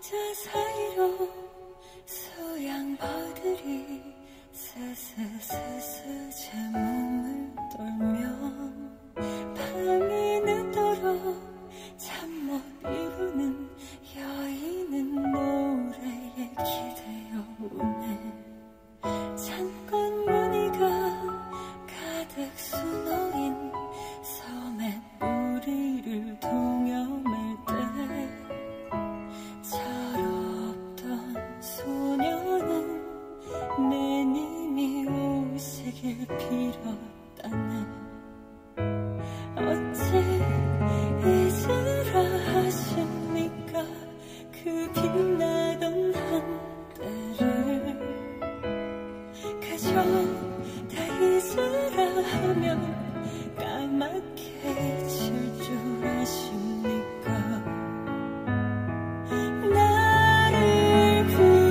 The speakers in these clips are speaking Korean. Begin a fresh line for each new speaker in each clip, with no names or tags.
의자 사이로 소양벌들이 스스스스 제 몸을 떨면 밤이 늦도록 잠 못 이루는 여인은 노래에 기대어 우네. 창문 무늬가 가득 수놓인 섬의 뿌리를 동여맬 때 철없던 소녀는 매님이 오시길 빌었다네. 어찌 잊으라 하십니까 그 빛나던 한때를. 그저 다 잊으라 하면 까맣게 질 줄 아십니까. 나를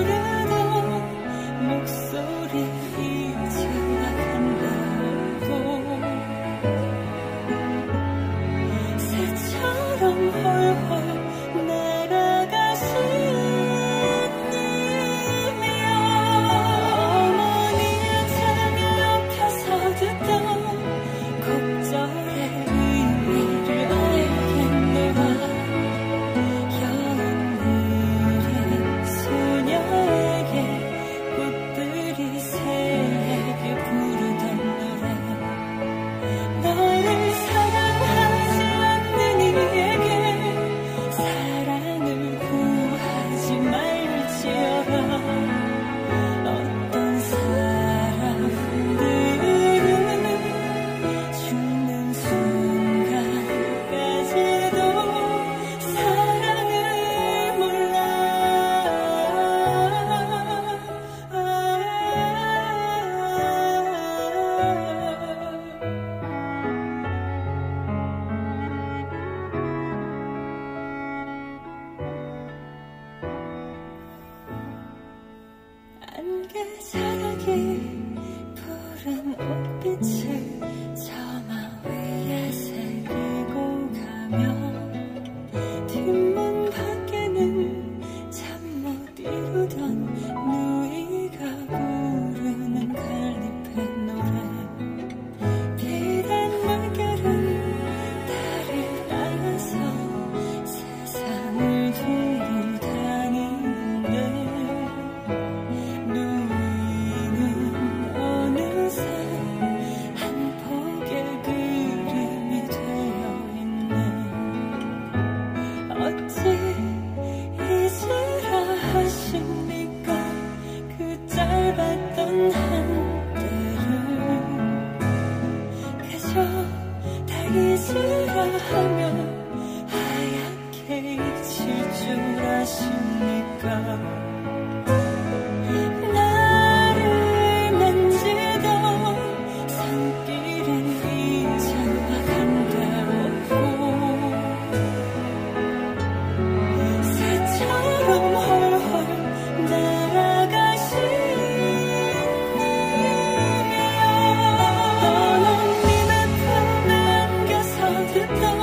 부르던 목소리 잊으라 한다고 새처럼 헐헐 날아가신 님이여. 어머니의 창에 엎혀서 듣던 곡절의 의미를 알겠노라. 여운느린 소녀에게 꽃들이 새에게 부르던 노래. 너를 사랑하지 않는 이에게 사랑을 구하지 말지어라. 어떤 사람들은 죽는 순간까지도 사랑을 몰라. 안개 자락이 푸른 옷빛을 저마 위에 새기고 가면 뒷문 밖에는 잠 못 이루던 누이가 부르는 갈잎의 노래. 비단 물결은 달을 따라서 세상을 둥둥 다니는데 누이는 어느새 한 폭의 그림이 되어 있네. 어찌 잊으라 하십니까 그 짧았던 한때를. 그저 다 잊으라 하면 하얗게 잊힐 줄 아십니까. 나를 만지던 손길은 이제와 간다고 새처럼 헐헐 날아가신 님이여. 어머님의 품에 안겨서 듣던